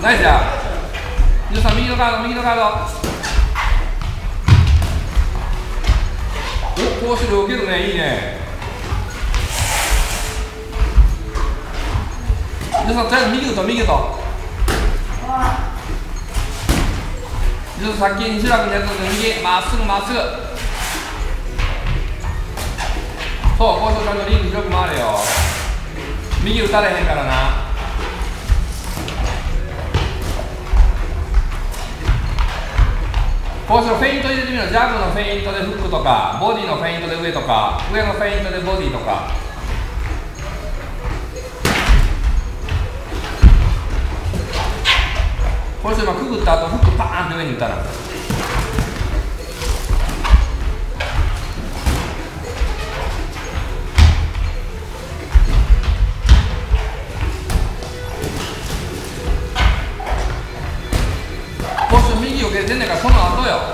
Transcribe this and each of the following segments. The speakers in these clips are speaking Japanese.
ナイスや。皆さん右のカード、右のカード。お、こうしてる受けるね、いいね。皆さんとりあえず右と右と。皆さんさっき西浦君のやつの右、まっすぐまっすぐ。そう、こうしてちゃんとリング広く回れよ。右打たれへんからな。こうしてフェイント入れてみろ。ジャブのフェイントでフックとか、ボディのフェイントで上とか、上のフェイントでボディとか。こうして今くぐった後フックパーンって上に打ったら。こうして右を受けてんねんからその後よ。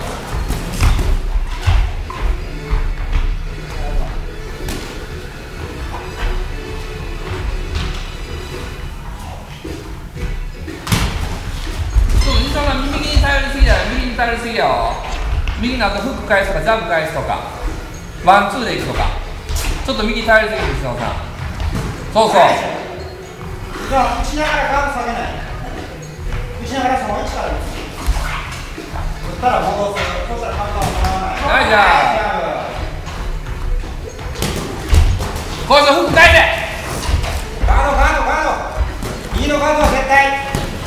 右に頼りすぎだよ。右に頼りすぎよ。右の後フック返すとかジャブ返すとかワンツーでいくとか、ちょっと右頼りすぎですよさん。そうそう。 じゃあ打ちながらガード下げない。打ちながらその位置から打つ。打ったら戻す。そしたらカウンターをもらわない。 はい、じゃあこうしてフック返せ。 ガードガードガード。右のガードは絶対。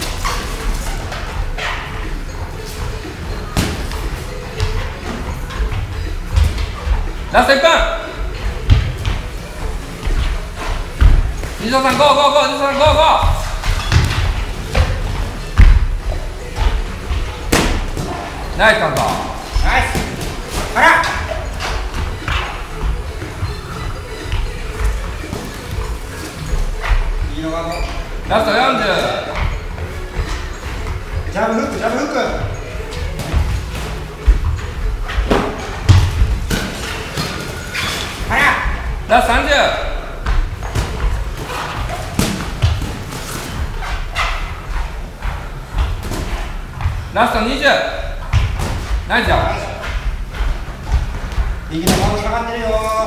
ラスト1分。西田さんゴーゴーゴー。西田さんゴーゴー。ナイスカウント。 ナイス。から。右のガード。 ラスト40。 ジャブフックジャブフック。 ラスト30。ラスト20。ナイスじゃん。 右のガード下がってるよ。